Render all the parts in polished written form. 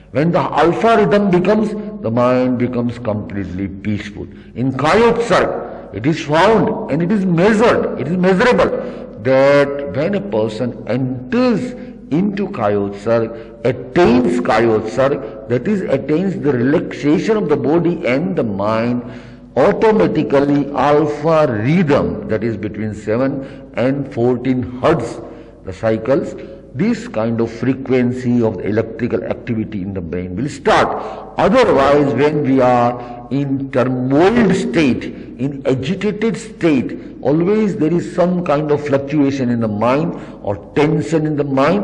When the alpha rhythm becomes, the mind becomes completely peaceful. In Kayotsarg, it is found and it is measured, it is measurable that when a person enters into Kayotsarg, attains Kayotsarg, that is attains the relaxation of the body and the mind, automatically alpha rhythm, that is between 7 and 14 hertz, the cycles, this kind of frequency of the electrical activity in the brain will start. Otherwise, when we are in turmoiled state, in agitated state, always there is some kind of fluctuation in the mind or tension in the mind.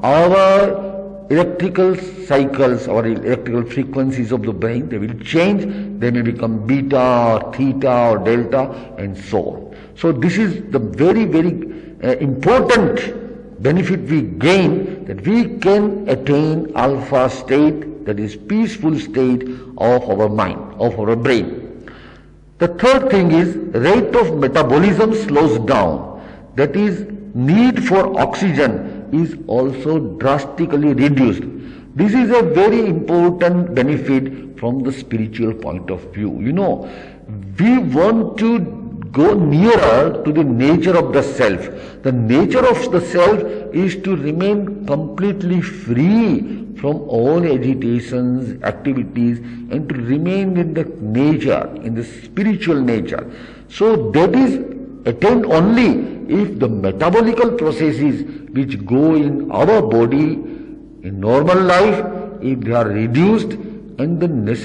Our electrical cycles or electrical frequencies of the brain, they will change. They may become beta or theta or delta and so on. So this is the very, very important benefit we gain, that we can attain alpha state, that is peaceful state of our mind, of our brain. The third thing is rate of metabolism slows down, that is need for oxygen is also drastically reduced. This is a very important benefit from the spiritual point of view. You know, we want to go nearer to the nature of the self. The nature of the self is to remain completely free from all agitations, activities, and to remain in the nature, in the spiritual nature. So that is attained only if the metabolical processes which go in our body in normal life, if they are reduced, and the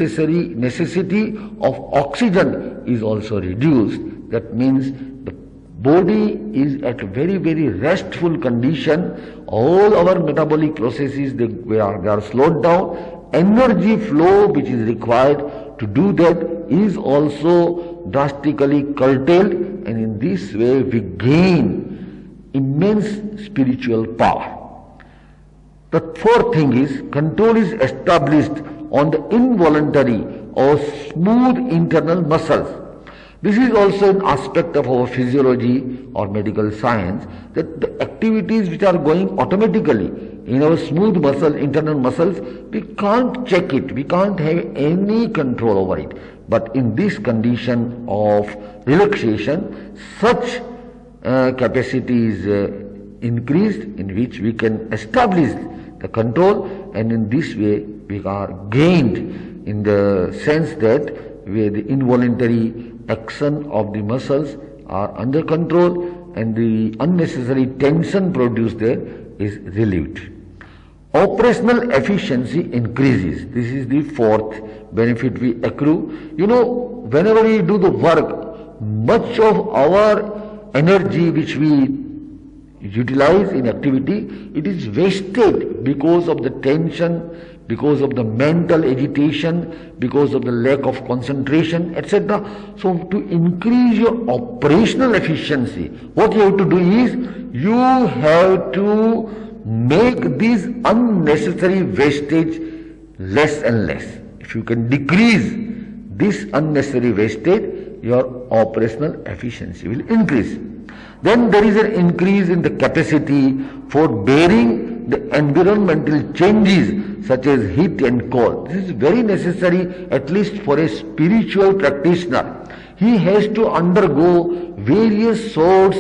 necessity of oxygen is also reduced. That means the body is at a very, very restful condition. All our metabolic processes, they are slowed down. Energy flow which is required to do that is also drastically curtailed, and in this way we gain immense spiritual power. The fourth thing is control is established on the involuntary or smooth internal muscles. This is also an aspect of our physiology or medical science, that the activities which are going automatically in our smooth muscle, internal muscles, we can't check it, we can't have any control over it. But in this condition of relaxation, such capacity is increased, in which we can establish the control, and in this way we are gained in the sense that where the involuntary action of the muscles are under control and the unnecessary tension produced there is relieved. Operational efficiency increases. This is the fourth benefit we accrue. You know, whenever we do the work, much of our energy which we utilize in activity, it is wasted because of the tension, because of the mental agitation, because of the lack of concentration, etc. So to increase your operational efficiency, what you have to do is, you have to make this unnecessary wastage less and less. If you can decrease this unnecessary wastage, your operational efficiency will increase. Then there is an increase in the capacity for bearing the environmental changes such as heat and cold. This is very necessary, at least for a spiritual practitioner. He has to undergo various sorts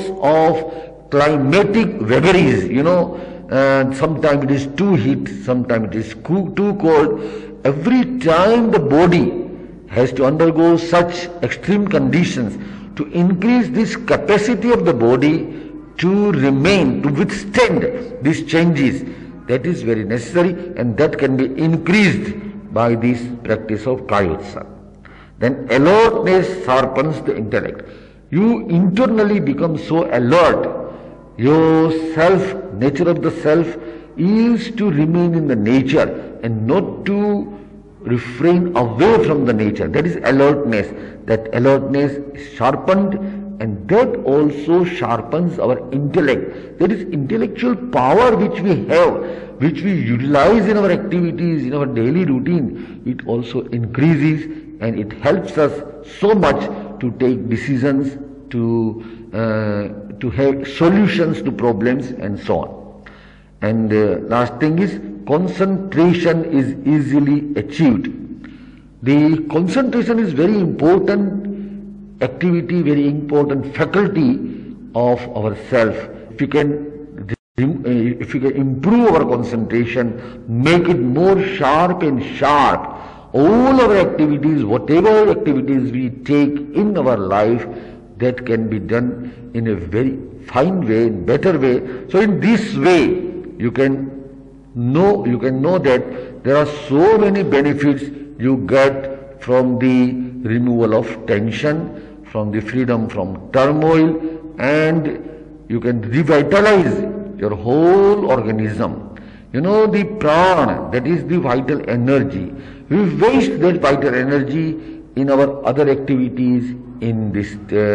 of climatic vagaries, you know, sometimes it is too heat, sometimes it is too cold. Every time the body has to undergo such extreme conditions, to increase this capacity of the body to remain, to withstand these changes, that is very necessary, and that can be increased by this practice of Kayotsa. Then alertness sharpens the intellect. You internally become so alert. Your self, nature of the self is to remain in the nature and not to refrain away from the nature. That is alertness. That alertness is sharpened, and that also sharpens our intellect. That is intellectual power which we have, which we utilize in our activities, in our daily routine. It also increases, and it helps us so much to take decisions, to have solutions to problems and so on. And last thing is concentration is easily achieved. The concentration is very important activity, very important faculty of ourself. If we can improve our concentration, make it more sharp and sharp, all our activities, whatever activities we take in our life, that can be done in a very fine way, in better way. So in this way, you can know that there are so many benefits you get from the removal of tension, from the freedom from turmoil, and you can revitalize your whole organism. You know, the prana, that is the vital energy. We waste that vital energy in our other activities, in this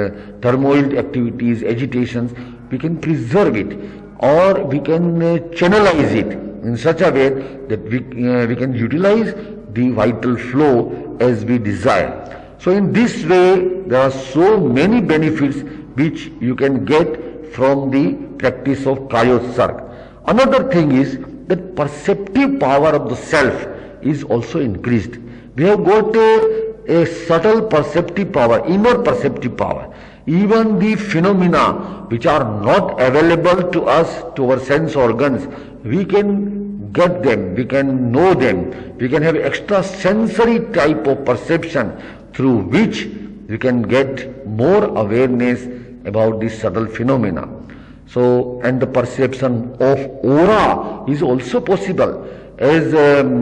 turmoil activities, agitations. We can preserve it, or we can channelize it in such a way that we can utilize the vital flow as we desire. So in this way, there are so many benefits which you can get from the practice of Kayotsarg. Another thing is that perceptive power of the self is also increased. We have got a subtle perceptive power, inner perceptive power. Even the phenomena which are not available to us, to our sense organs, we can get them, we can know them, we can have extra sensory type of perception through which we can get more awareness about these subtle phenomena. So, and the perception of aura is also possible. As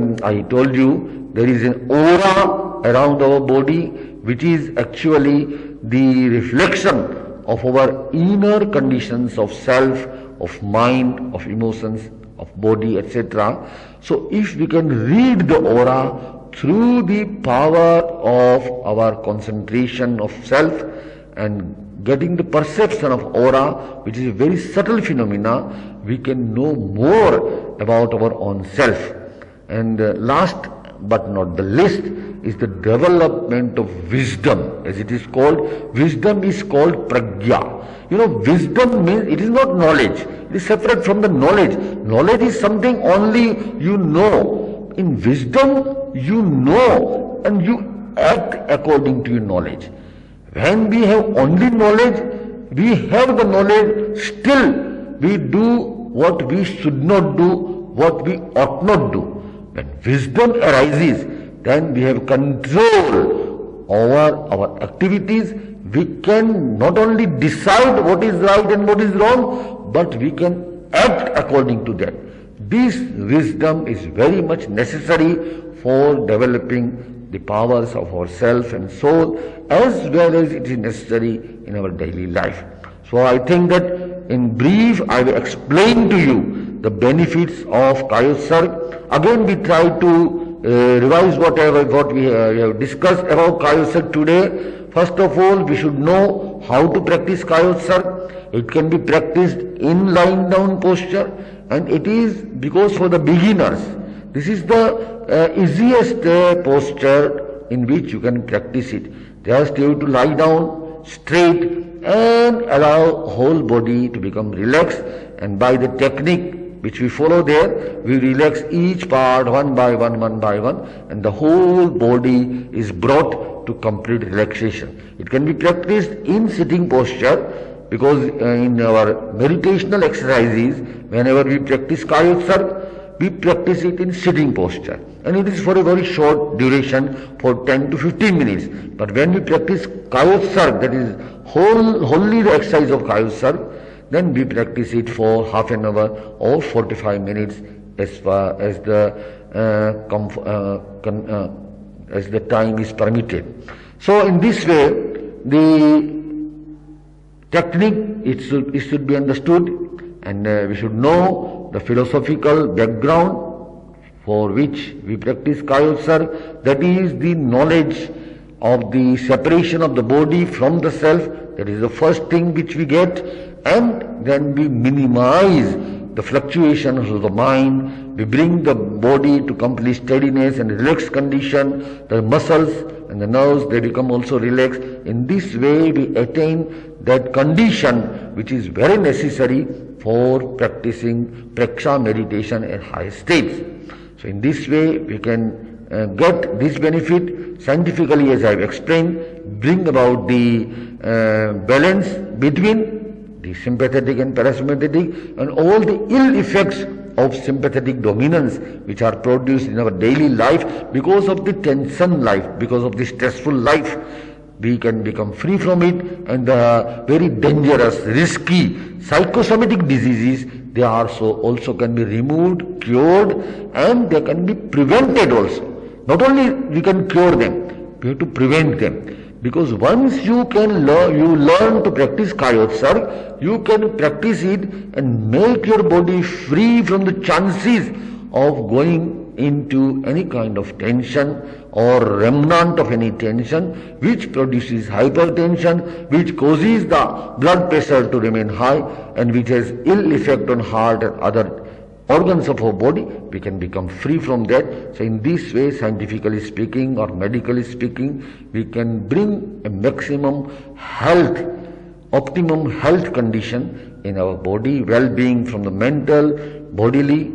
I told you, there is an aura around our body which is actually the reflection of our inner conditions of self, of mind, of emotions, of body, etc. So if we can read the aura through the power of our concentration of self and getting the perception of aura, which is a very subtle phenomena, we can know more about our own self. And last but not the least is the development of wisdom, as it is called. Wisdom is called pragya. You know, wisdom means it is not knowledge. It is separate from the knowledge. Knowledge is something only you know. In wisdom, you know and you act according to your knowledge. When we have only knowledge, we have the knowledge, still we do what we should not do, what we ought not do. When wisdom arises, then we have control over our activities. We can not only decide what is right and what is wrong, but we can act according to that. This wisdom is very much necessary for developing the powers of our self and soul, as well as it is necessary in our daily life. So I think that in brief I will explain to you the benefits of Kayotsarg. Again we try to revise what we have discussed about Kayotsarg today. First of all, we should know how to practice Kayotsarg. It can be practiced in lying down posture, and it is because for the beginners, this is the easiest posture in which you can practice it. Just you have to lie down straight and allow whole body to become relaxed, and by the technique which we follow there, we relax each part one by one, and the whole body is brought to complete relaxation. It can be practiced in sitting posture, because in our meditational exercises, whenever we practice Kayotsarg, we practice it in sitting posture, and it is for a very short duration, for 10 to 15 minutes. But when we practice Kayotsarg, that is wholly the exercise of Kayotsarg, then we practice it for half an hour or 45 minutes, as far as the time is permitted. So in this way, the technique, it should be understood, and we should know the philosophical background for which we practice Kayotsarg. That is the knowledge of the separation of the body from the self. That is the first thing which we get, and then we minimize the fluctuations of the mind. We bring the body to complete steadiness and relaxed condition. The muscles and the nerves, they become also relaxed. In this way we attain that condition which is very necessary for practicing Praksha meditation at high states. So in this way we can get this benefit scientifically, as I have explained, bring about the balance between the sympathetic and parasympathetic and all the ill effects of sympathetic dominance which are produced in our daily life because of the tension life, because of the stressful life. We can become free from it, and the very dangerous, risky psychosomatic diseases, they also can be removed, cured, and they can be prevented also. Not only we can cure them, we have to prevent them. Because once you learn to practice Kayotsarg, you can practice it and make your body free from the chances of going into any kind of tension or remnant of any tension which produces hypertension, which causes the blood pressure to remain high, and which has ill effect on heart and other organs of our body. We can become free from that. So in this way, scientifically speaking or medically speaking, we can bring a maximum health, optimum health condition in our body, well-being from the mental, bodily,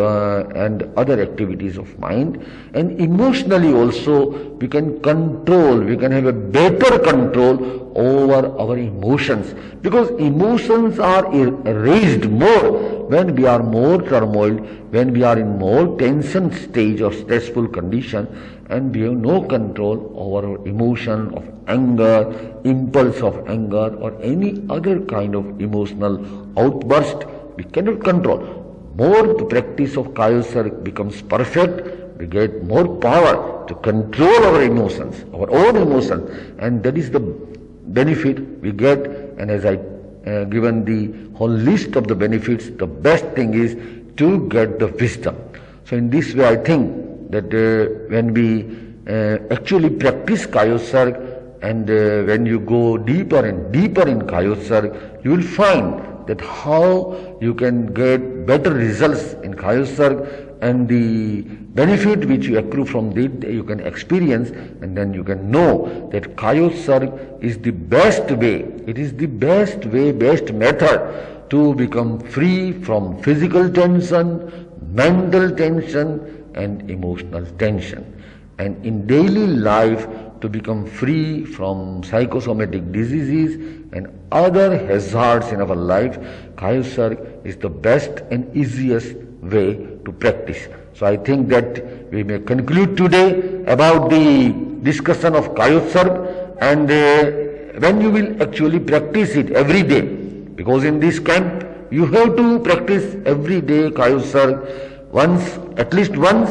and other activities of mind, and emotionally also we can control, we can have a better control over our emotions, because emotions are raised more when we are more turmoil, when we are in more tension stage or stressful condition, and we have no control over our emotion of anger, impulse of anger, or any other kind of emotional outburst. We cannot control. More the practice of Kayotsarg becomes perfect, we get more power to control our emotions, our own emotions, and that is the benefit we get. And as I given the whole list of the benefits, the best thing is to get the wisdom. So in this way I think that when we actually practice Kayotsarg, and when you go deeper and deeper in Kayotsarg, you will find that how you can get better results in Kayotsarg, and the benefit which you accrue from it you can experience, and then you can know that Kayotsarg is the best way, it is the best way, best method to become free from physical tension, mental tension, and emotional tension. And in daily life, to become free from psychosomatic diseases and other hazards in our life, Kayotsarg is the best and easiest way to practice. So I think that we may conclude today about the discussion of Kayotsarg, and when you will actually practice it every day, because in this camp you have to practice every day Kayotsarg once, at least once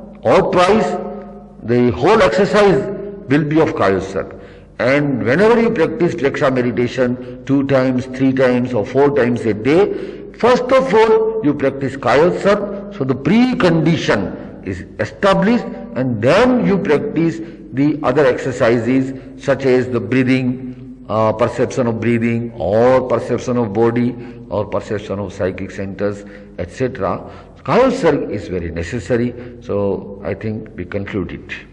or twice. The whole exercise will be of Kayotsarg. And whenever you practice Praksha meditation 2 times, 3 times or 4 times a day, first of all you practice Kayotsarg, so the precondition is established, and then you practice the other exercises such as the breathing, perception of breathing, or perception of body, or perception of psychic centers, etc. Kayotsarg is very necessary, so I think we conclude it.